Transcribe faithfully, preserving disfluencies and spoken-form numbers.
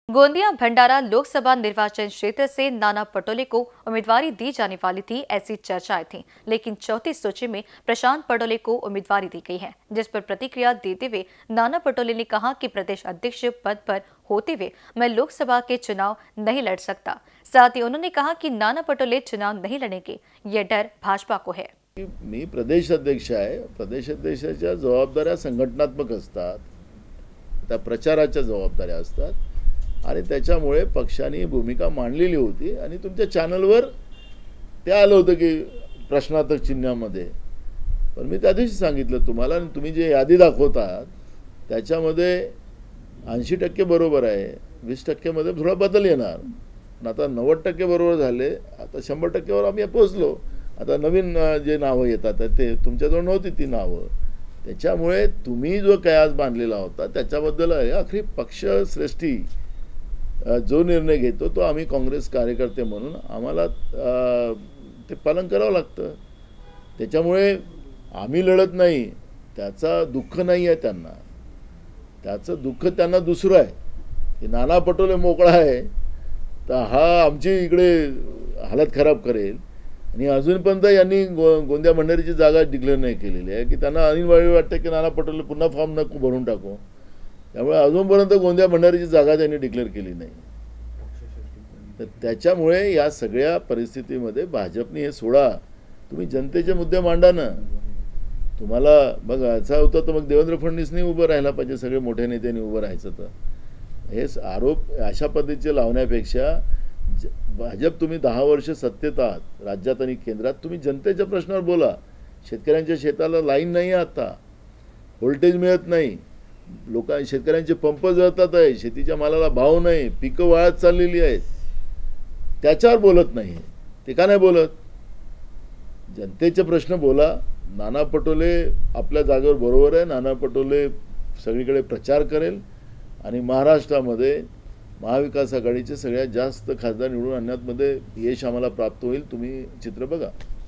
गोंदिया भंडारा लोकसभा निर्वाचन क्षेत्र से नाना पटोले को उम्मीदवारी दी जाने वाली थी, ऐसी चर्चाएं थीं। लेकिन चौथी सूची में प्रशांत पटोले को उम्मीदवारी दी गई है, जिस पर प्रतिक्रिया देते हुए नाना पटोले ने कहा कि प्रदेश अध्यक्ष पद पर होते हुए मैं लोकसभा के चुनाव नहीं लड़ सकता। साथ ही उन्होंने कहा कि नाना पटोले चुनाव नहीं लड़ेंगे, ये डर भाजपा को है। मी प्रदेश अध्यक्ष आहे। प्रदेश अध्यक्षाच्या जबाबदाऱ्या संघटनात्मक असतात, त्या प्रचाराच्या जबाबदाऱ्या असतात आणि त्याच्यामुळे पक्षाने भूमिका मांडलेली होती आणि तुमच्या चॅनलवर ते आलं होतं की प्रश्नार्थक चिन्हामध्ये। पण मी त्या दिवशी सांगितलं तुम्हाला, आणि तुम्ही जे यादी दाखवतात त्याच्यामध्ये ऐंशी टक्के बरोबर आहे, वीस टक्के मध्ये थोडा बदल येणार। पण आता नव्वद टक्के बरोबर झाले, आता शंभर टक्के वर आम्ही पोहोचलो। आता नवीन जे नावं येतात ते तुमच्याजवळ नव्हती ती नावं, त्याच्यामुळे तुम्ही जो कयास बांधलेला होता त्याच्याबद्दल आखरी पक्ष श्रेष्ठी जो निर्णय घेतो तो आम्ही काँग्रेस कार्यकर्ते म्हणून आम्हाला ते पालन करावं लागतं। त्याच्यामुळे आम्ही लढत नाही त्याचा दुःख नाही आहे त्यांना, त्याचं दुःख त्यांना दुसरं आहे की नाना पटोले मोकळा आहे तर हा आमची इकडे हालत खराब करेल। आणि अजूनपर्यंत यांनी गो गोंदिया भंडारीची जागा डिक्लेअर नाही केलेली आहे की त्यांना अनिवार्य वाटतं की नाना पटोले पुन्हा फॉर्म नको भरून टाकू, त्यामुळे अजूनपर्यंत गोंदिया भंडारीची जागा त्यांनी डिक्लेअर केली नाही। तर त्याच्यामुळे या सगळ्या परिस्थितीमध्ये भाजपने हे सोडा, तुम्ही जनतेचे मुद्दे मांडा ना। तुम्हाला मग असा होतं तर मग देवेंद्र फडणवीसनी उभं राहायला पाहिजे, सगळे मोठे नेत्यांनी उभं राहायचं। तर हे आरोप अशा पद्धतीचे लावण्यापेक्षा भाजप तुम्ही दहा वर्ष सत्तेत आहात राज्यात आणि केंद्रात, तुम्ही जनतेच्या प्रश्नावर बोला। शेतकऱ्यांच्या शेताला लाईन नाही आता, व्होल्टेज मिळत नाही, लोक शेतकऱ्यांचे पंप जळतात आहे, शेतीच्या मालाला भाव नाही, पिकं वाळत चाललेली आहेत, त्याच्यावर बोलत नाही। ते का नाही बोलत? जनतेचे प्रश्न बोला। नाना पटोले आपल्या जागेवर बरोबर आहे, नाना पटोले सगळीकडे प्रचार करेल आणि महाराष्ट्रामध्ये महाविकास आघाडीचे सगळ्यात जास्त खासदार निवडून आणण्यामध्ये यश आम्हाला प्राप्त होईल। तुम्ही चित्र बघा।